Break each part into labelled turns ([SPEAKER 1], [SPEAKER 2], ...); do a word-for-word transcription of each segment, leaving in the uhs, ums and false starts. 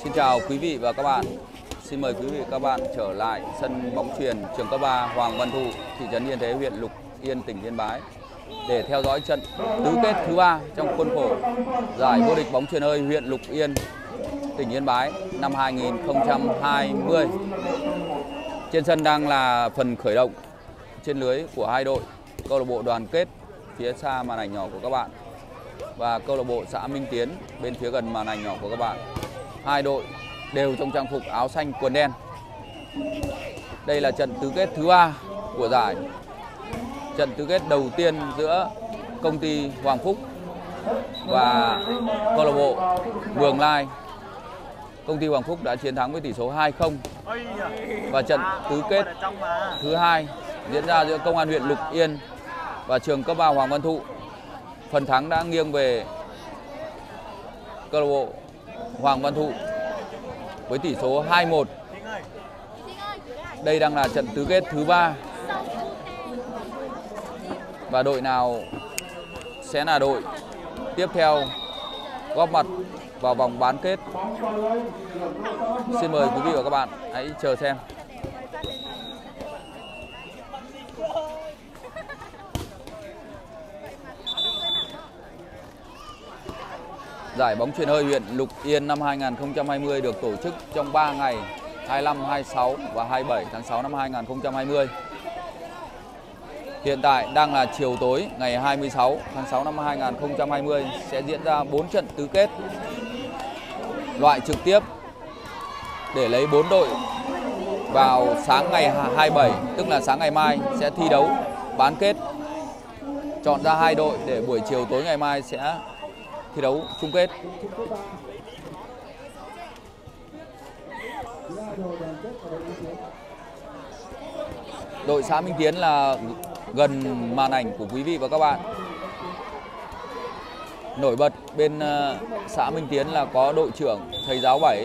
[SPEAKER 1] Xin chào quý vị và các bạn. Xin mời quý vị và các bạn trở lại sân bóng chuyền trường cấp ba Hoàng Văn Thụ, thị trấn Yên Thế, huyện Lục Yên, tỉnh Yên Bái để theo dõi trận tứ kết thứ ba trong khuôn khổ giải vô địch bóng chuyền hơi huyện Lục Yên, tỉnh Yên Bái năm hai nghìn không trăm hai mươi. Trên sân đang là phần khởi động trên lưới của hai đội, câu lạc bộ Đoàn Kết phía xa màn ảnh nhỏ của các bạn và câu lạc bộ xã Minh Tiến bên phía gần màn ảnh nhỏ của các bạn. Hai đội đều trong trang phục áo xanh quần đen. Đây là trận tứ kết thứ ba của giải. Trận tứ kết đầu tiên giữa công ty Hoàng Phúc và câu lạc bộ Mường Lai. Công ty Hoàng Phúc đã chiến thắng với tỷ số hai không. Và trận tứ kết thứ hai diễn ra giữa công an huyện Lục Yên và trường cấp ba Hoàng Văn Thụ. Phần thắng đã nghiêng về câu lạc bộ Hoàng Văn Thụ với tỷ số hai một. Đây đang là trận tứ kết thứ ba. Và đội nào sẽ là đội tiếp theo góp mặt vào vòng bán kết? Xin mời quý vị và các bạn hãy chờ xem. Giải bóng chuyền hơi huyện Lục Yên năm hai nghìn không trăm hai mươi được tổ chức trong ba ngày hai mươi lăm, hai mươi sáu và hai mươi bảy tháng sáu năm hai nghìn không trăm hai mươi. Hiện tại đang là chiều tối ngày hai mươi sáu tháng sáu năm hai nghìn không trăm hai mươi sẽ diễn ra bốn trận tứ kết loại trực tiếp để lấy bốn đội vào sáng ngày hai mươi bảy, tức là sáng ngày mai sẽ thi đấu bán kết. Chọn ra hai đội để buổi chiều tối ngày mai sẽ thi đấu chung kết. Đội xã Minh Tiến là gần màn ảnh của quý vị và các bạn. Nổi bật bên xã Minh Tiến là có đội trưởng thầy giáo Bảy.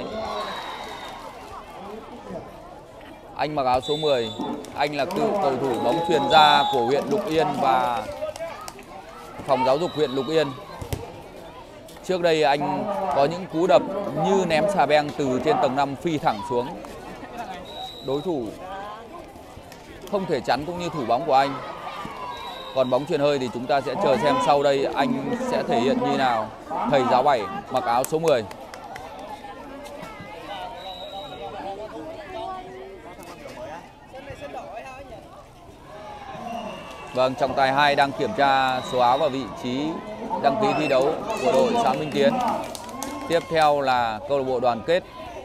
[SPEAKER 1] Anh mặc áo số mười. Anh là cựu cầu thủ bóng chuyền gia của huyện Lục Yên và phòng giáo dục huyện Lục Yên. Trước đây anh có những cú đập như ném xà beng từ trên tầng năm phi thẳng xuống. Đối thủ không thể chắn cũng như thủ bóng của anh. Còn bóng chuyền hơi thì chúng ta sẽ chờ xem sau đây anh sẽ thể hiện như nào. Thầy giáo Bảy mặc áo số mười. Vâng, trọng tài hai đang kiểm tra số áo và vị trí đăng ký thi đấu của đội xã Minh Tiến. Tiếp theo là câu lạc bộ Đoàn Kết.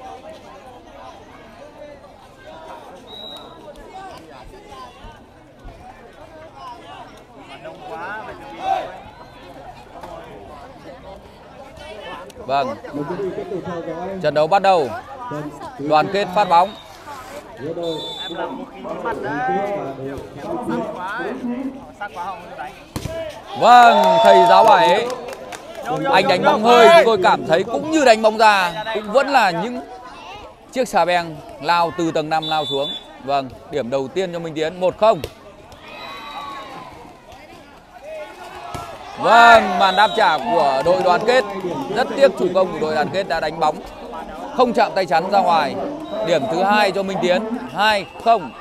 [SPEAKER 1] Vâng, trận đấu bắt đầu. Đoàn Kết phát bóng. Vâng, thầy giáo Bảy, anh đánh bóng hơi chúng tôi cảm thấy cũng như đánh bóng ra, cũng vẫn là những chiếc xà beng lao từ tầng năm lao xuống. Vâng, điểm đầu tiên cho Minh Tiến, một không. Vâng, màn đáp trả của đội Đoàn Kết. Rất tiếc chủ công của đội Đoàn Kết đã đánh bóng không chạm tay chắn ra ngoài. Điểm thứ hai cho Minh Tiến, hai không.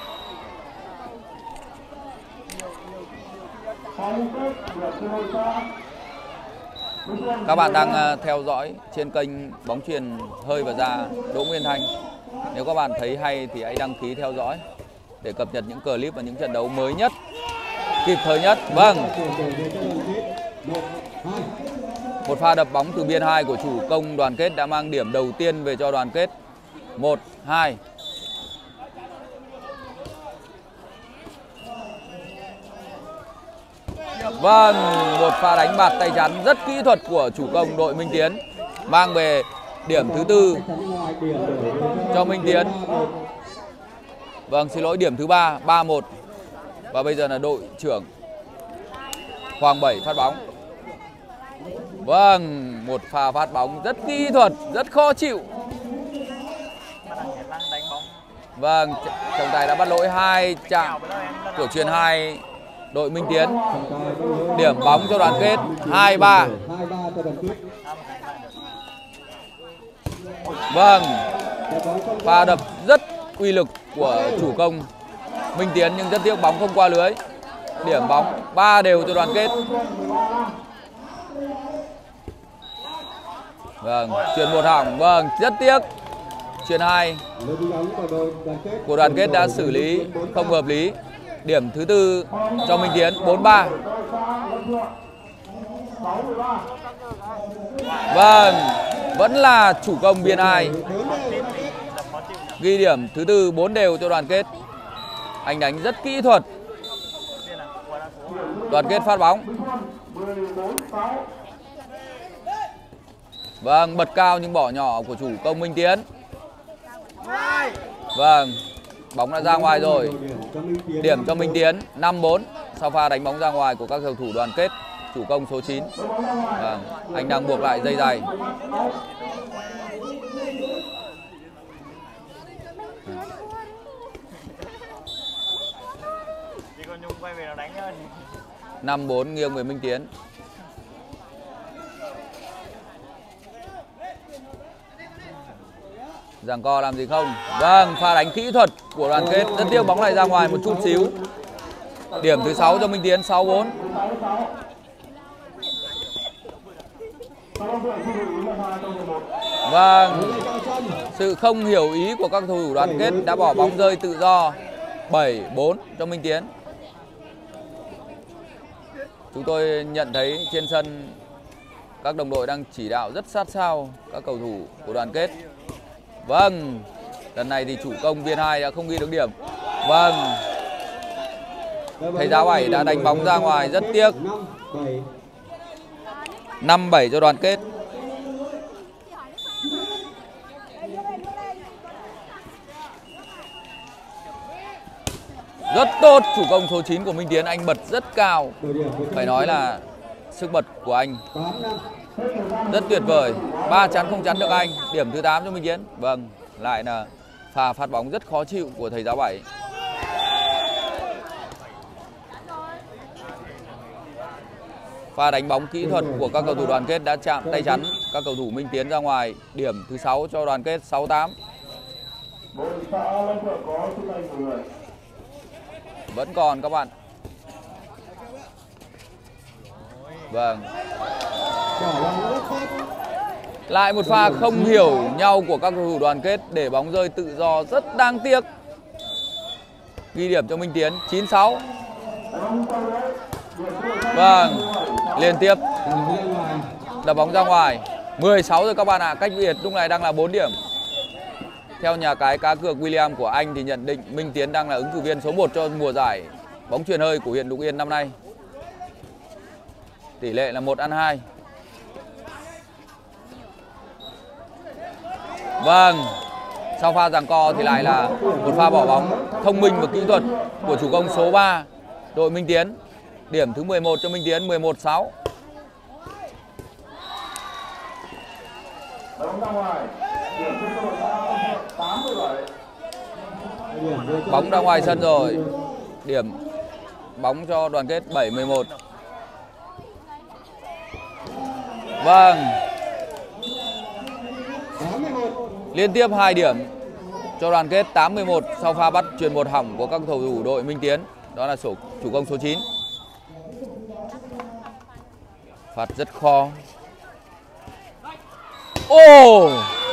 [SPEAKER 1] Các bạn đang theo dõi trên kênh bóng chuyền hơi và da Đỗ Nguyên Thanh. Nếu các bạn thấy hay thì hãy đăng ký theo dõi để cập nhật những clip và những trận đấu mới nhất, kịp thời nhất. Vâng, một pha đập bóng từ biên hai của chủ công Đoàn Kết đã mang điểm đầu tiên về cho Đoàn Kết. Một hai. Vâng, một pha đánh bạt tay chắn rất kỹ thuật của chủ công đội Minh Tiến mang về điểm thứ tư cho Minh Tiến. Vâng, xin lỗi, điểm thứ ba, ba một. Và bây giờ là đội trưởng Hoàng Bảy phát bóng. Vâng, một pha phát bóng rất kỹ thuật, rất khó chịu. Vâng, trọng tài đã bắt lỗi hai chạm của chuyền hai đội Minh Tiến. Điểm bóng cho Đoàn Kết hai ba. Vâng, pha đập rất uy lực của chủ công Minh Tiến nhưng rất tiếc bóng không qua lưới. Điểm bóng ba đều cho Đoàn Kết. Vâng, chuyền một hỏng. Vâng, rất tiếc. Chuyền hai của Đoàn Kết đã xử lý không hợp lý. Điểm thứ tư cho Minh Tiến, bốn ba. Vâng, vẫn là chủ công biên hai. Ghi điểm thứ tư, bốn đều cho Đoàn Kết. Anh đánh rất kỹ thuật. Đoàn Kết phát bóng. Vâng, bật cao nhưng bỏ nhỏ của chủ công Minh Tiến. Vâng, bóng đã ra ngoài rồi. Điểm cho Minh Tiến, năm bốn. Sau pha đánh bóng ra ngoài của các cầu thủ Đoàn Kết, chủ công số chín. Vâng, anh đang buộc lại dây giày. năm bốn nghiêng về Minh Tiến. Giằng co làm gì không? Vâng, pha đánh kỹ thuật của Đoàn Kết. Rất tiếc bóng này ra ngoài một chút xíu. Điểm thứ sáu cho Minh Tiến, sáu bốn. Vâng, sự không hiểu ý của các cầu thủ Đoàn Kết đã bỏ bóng rơi tự do. bảy bốn cho Minh Tiến. Chúng tôi nhận thấy trên sân các đồng đội đang chỉ đạo rất sát sao các cầu thủ của Đoàn Kết. Vâng, lần này thì chủ công biên hai đã không ghi được điểm. Vâng, thầy giáo bảy đã đánh bóng ra ngoài rất tiếc. năm bảy cho Đoàn Kết. Rất tốt, chủ công số chín của Minh Tiến, anh bật rất cao. Phải nói là sức bật của anh rất tuyệt vời. Ba chắn không chắn được anh. Điểm thứ tám cho Minh Tiến. Vâng, lại là pha phát bóng rất khó chịu của thầy giáo bảy. Pha đánh bóng kỹ thuật của các cầu thủ Đoàn Kết đã chạm tay chắn các cầu thủ Minh Tiến ra ngoài. Điểm thứ sáu cho Đoàn Kết, sáu tám. Vẫn còn các bạn. Vâng, lại một pha không hiểu nhau của các cầu thủ Đoàn Kết để bóng rơi tự do rất đáng tiếc. Ghi điểm cho Minh Tiến, chín sáu. Vâng, liên tiếp đập bóng ra ngoài. Mười sáu rồi các bạn ạ. À. Cách biệt lúc này đang là bốn điểm. Theo nhà cái cá cược William của anh thì nhận định Minh Tiến đang là ứng cử viên số một cho mùa giải bóng chuyền hơi của huyện Lục Yên năm nay. Tỷ lệ là một ăn hai. Vâng, sau pha giằng co thì lại là một pha bỏ bóng thông minh và kỹ thuật của chủ công số ba đội Minh Tiến. Điểm thứ mười một cho Minh Tiến, mười một sáu. Bóng ra ngoài sân rồi. Điểm bóng cho Đoàn Kết, bảy mười một. Vâng, liên tiếp hai điểm cho Đoàn Kết, tám mười một sau pha bắt chuyền một hỏng của các cầu thủ đội Minh Tiến. Đó là số chủ công số chín. Phạt rất khó. Ô,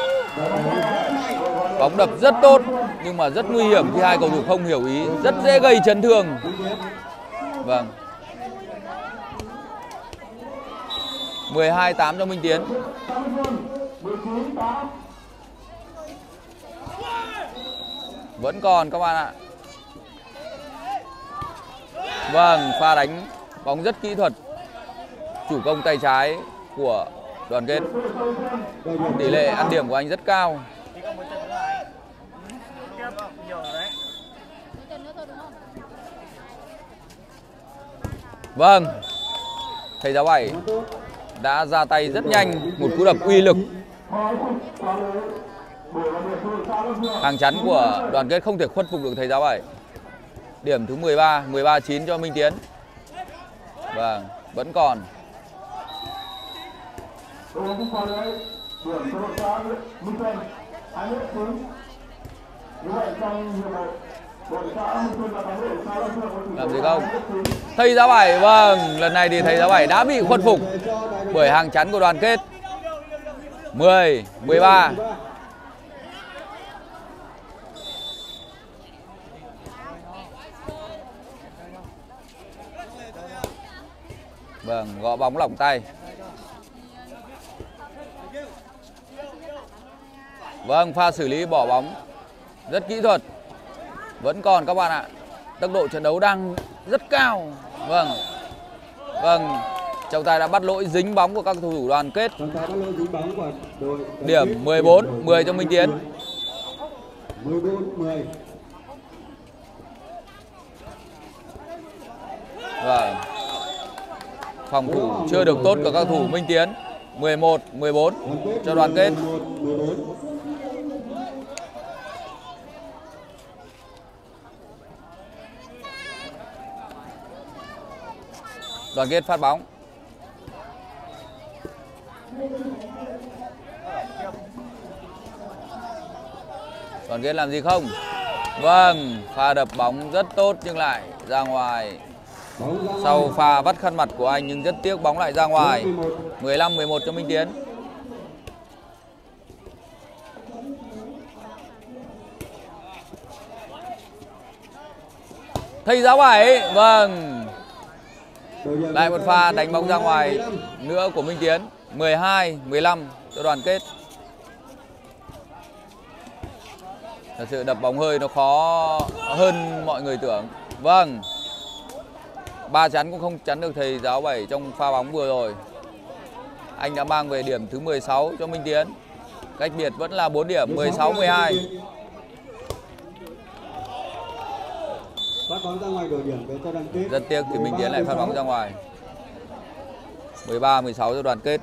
[SPEAKER 1] bóng đập rất tốt nhưng mà rất nguy hiểm khi hai cầu thủ không hiểu ý, rất dễ gây chấn thương. Vâng, mười hai tám cho Minh Tiến. Vẫn còn các bạn ạ. Vâng, pha đánh bóng rất kỹ thuật chủ công tay trái của Đoàn Kết. Tỷ lệ ăn điểm của anh rất cao. Vâng, thầy giáo bảy đã ra tay rất nhanh, một cú đập uy lực. Hàng chắn của Đoàn Kết không thể khuất phục được thầy giáo bảy. Điểm thứ mười ba, mười ba chín cho Minh Tiến. Vâng, vẫn còn. Làm gì không? Thầy Giáo Bảy, vâng, lần này thì thầy Giáo Bảy đã bị khuất phục bởi hàng chắn của Đoàn Kết. mười, mười ba. Vâng, gõ bóng lỏng tay. Vâng, pha xử lý bỏ bóng rất kỹ thuật. Vẫn còn các bạn ạ. Tốc độ trận đấu đang rất cao. Vâng. Vâng, trọng tài đã bắt lỗi dính bóng của các cầu thủ Đoàn Kết. Điểm mười bốn, mười cho Minh Tiến.
[SPEAKER 2] mười bốn, mười.
[SPEAKER 1] Vâng. Phòng thủ chưa được tốt của các cầu thủ Minh Tiến. mười một, mười bốn cho Đoàn Kết. Đoàn Kết phát bóng. Đoàn Kết làm gì không? Vâng, pha đập bóng rất tốt nhưng lại ra ngoài. Sau pha vắt khăn mặt của anh nhưng rất tiếc bóng lại ra ngoài. mười lăm, mười một cho Minh Tiến. Thầy Giáo Bảy, vâng. Lại một pha đánh bóng ra ngoài nữa của Minh Tiến. mười hai, mười lăm cho Đoàn Kết. Thật sự đập bóng hơi nó khó hơn mọi người tưởng. Vâng. Ba chắn cũng không chắn được thầy Giáo Bảy trong pha bóng vừa rồi. Anh đã mang về điểm thứ mười sáu cho Minh Tiến. Cách biệt vẫn là bốn điểm, mười sáu, mười hai.
[SPEAKER 2] Phát bóng ra ngoài đổi điểm về cho Đoàn Kết.
[SPEAKER 1] Rất tiếc thì Minh Tiến lại phát bóng ra ngoài. mười ba, mười sáu cho Đoàn Kết.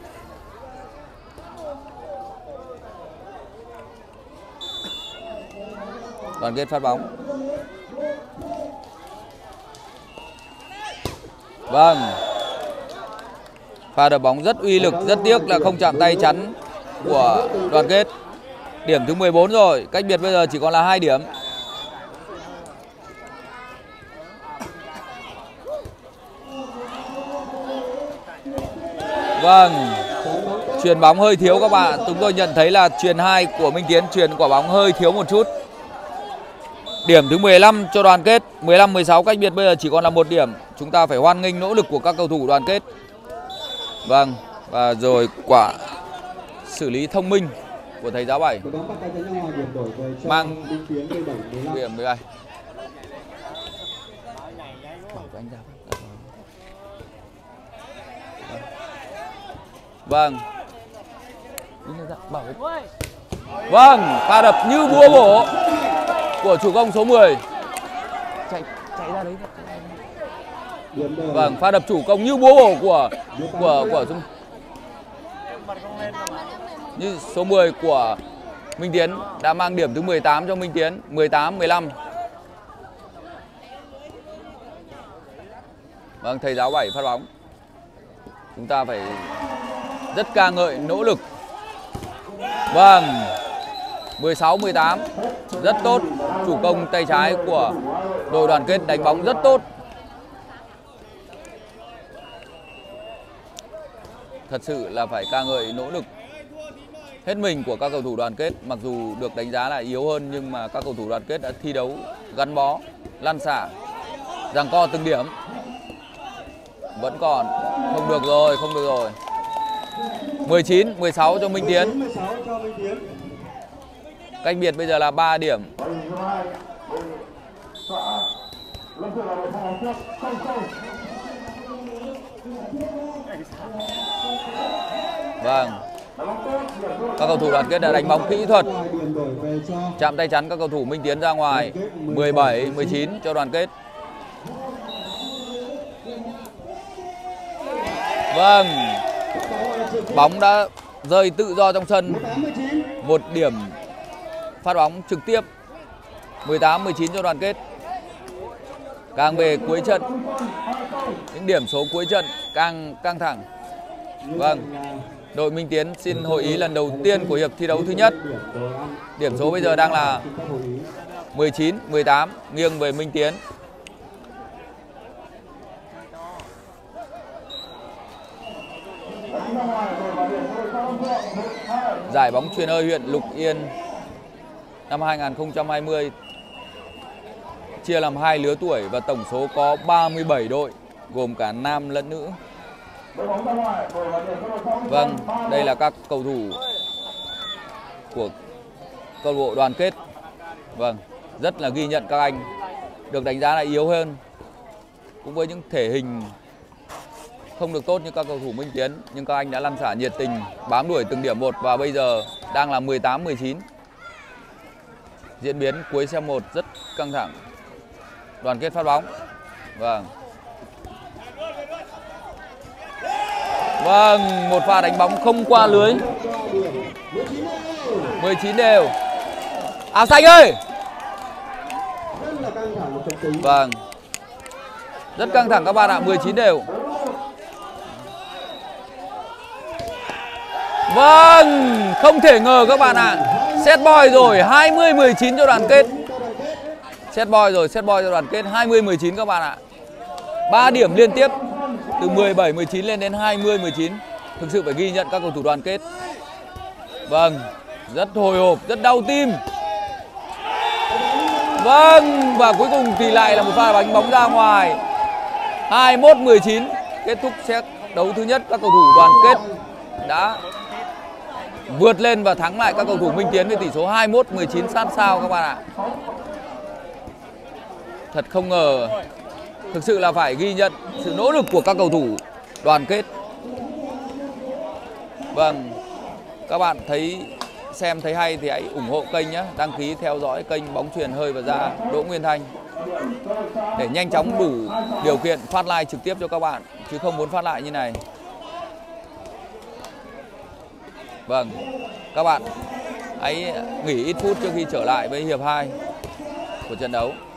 [SPEAKER 1] Đoàn Kết phát bóng. Vâng. Pha đập bóng rất uy lực, rất tiếc là không chạm tay chắn của Đoàn Kết. Điểm thứ mười bốn rồi, cách biệt bây giờ chỉ còn là hai điểm. Vâng. Chuyền bóng hơi thiếu các bạn. Chúng tôi nhận thấy là chuyền hai của Minh Tiến chuyền quả bóng hơi thiếu một chút. Điểm thứ mười lăm cho Đoàn Kết. mười lăm, mười sáu cách biệt bây giờ chỉ còn là một điểm. Chúng ta phải hoan nghênh nỗ lực của các cầu thủ Đoàn Kết. Vâng. Và rồi quả xử lý thông minh của thầy Giáo Bảy. Mang điểm mười bảy. Vâng. Vâng, pha đập như búa bổ của chủ công số mười. Chạy chạy ra đấy. Vâng, pha đập chủ công như búa bổ của của của như số mười của Minh Tiến đã mang điểm thứ mười tám cho Minh Tiến, mười tám, mười lăm. Vâng, thầy Giáo Bảy phát bóng. Chúng ta phải rất ca ngợi nỗ lực. Vâng. mười sáu, mười tám. Rất tốt. Chủ công tay trái của đội Đoàn Kết đánh bóng rất tốt. Thật sự là phải ca ngợi nỗ lực hết mình của các cầu thủ Đoàn Kết. Mặc dù được đánh giá là yếu hơn nhưng mà các cầu thủ Đoàn Kết đã thi đấu gắn bó, lăn xả, giằng co từng điểm. Vẫn còn. Không được rồi, không được rồi. mười chín, mười sáu cho Minh Tiến. Cách biệt bây giờ là ba điểm. Vâng. Các cầu thủ Đoàn Kết đã đánh bóng kỹ thuật, chạm tay chắn các cầu thủ Minh Tiến ra ngoài. mười bảy, mười chín cho Đoàn Kết. Vâng. Bóng đã rơi tự do trong sân. Một điểm phát bóng trực tiếp. mười tám, mười chín cho Đoàn Kết. Càng về cuối trận, những điểm số cuối trận càng căng thẳng. Vâng. Đội Minh Tiến xin hội ý lần đầu tiên của hiệp thi đấu thứ nhất. Điểm số bây giờ đang là mười chín mười tám, nghiêng về Minh Tiến. Giải bóng chuyền hơi huyện Lục Yên năm hai nghìn không trăm hai mươi chia làm hai lứa tuổi và tổng số có ba mươi bảy đội, gồm cả nam lẫn nữ. Vâng, đây là các cầu thủ của câu lạc bộ Đoàn Kết. Vâng, rất là ghi nhận các anh, được đánh giá là yếu hơn, cũng với những thể hình không được tốt như các cầu thủ Minh Tiến, nhưng các anh đã lăn xả nhiệt tình bám đuổi từng điểm một và bây giờ đang là mười tám mười chín. Diễn biến cuối set một rất căng thẳng. Đoàn Kết phát bóng. Vâng. Vâng, một pha đánh bóng không qua lưới. mười chín đều. Áo xanh ơi. Vâng. Rất căng thẳng các bạn ạ, mười chín đều. Vâng, không thể ngờ các bạn ạ. Set boy rồi, hai mươi mười chín cho Đoàn Kết. Set boy rồi, set boy cho Đoàn Kết, hai mươi mười chín các bạn ạ. ba điểm liên tiếp từ mười bảy mười chín lên đến hai mươi mười chín. Thực sự phải ghi nhận các cầu thủ Đoàn Kết. Vâng, rất hồi hộp, rất đau tim. Vâng, và cuối cùng thì lại là một pha đánh bóng ra ngoài. hai mươi mốt mười chín, kết thúc set đấu thứ nhất. Các cầu thủ Đoàn Kết đã vượt lên và thắng lại các cầu thủ Minh Tiến với tỷ số hai mươi mốt mười chín sát sao các bạn ạ. Thật không ngờ, thực sự là phải ghi nhận sự nỗ lực của các cầu thủ Đoàn Kết. Vâng, các bạn thấy xem thấy hay thì hãy ủng hộ kênh nhé, đăng ký theo dõi kênh Bóng Chuyền Hơi và Ra Đỗ Nguyên Thanh để nhanh chóng đủ điều kiện phát live trực tiếp cho các bạn, chứ không muốn phát lại như này. Vâng, các bạn hãy nghỉ ít phút trước khi trở lại với hiệp hai của trận đấu.